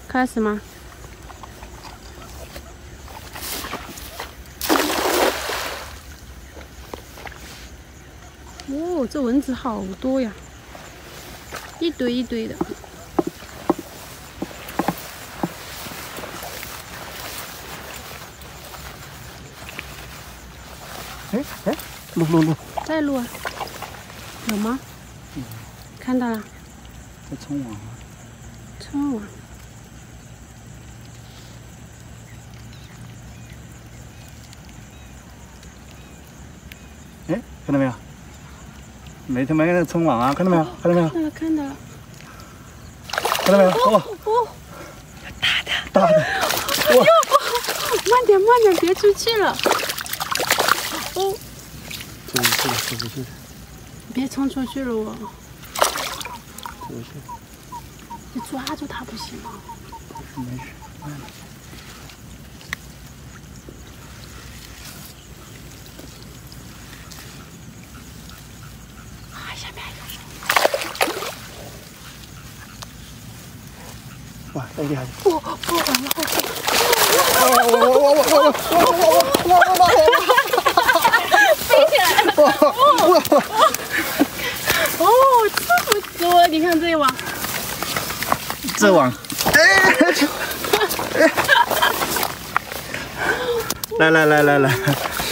开始吗？哦，这蚊子好多呀，一堆一堆的。 哎，录， 在录啊？有吗？看到了。 在冲网啊。 冲网。 哎，看到没有？没他妈在冲网啊！看到没有？看到没有？ 看到了。 看到没有？哦，大的。哇！ 慢点，别出去了。哦。 出去。 别冲出去了我。 出去。 你抓住它不行吗？ 没事，慢点。 下面有。 哇，太厉害了！ 完了，飞起来了！哦，这么多！你看这一网， 这网，来，